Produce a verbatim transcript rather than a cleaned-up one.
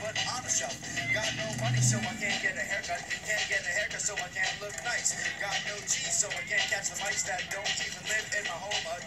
but on a shelf. Got no money, so I can't get a haircut. Can't get a haircut, so I can't look nice. Got no cheese, so I can't catch the mice that don't even live in my home.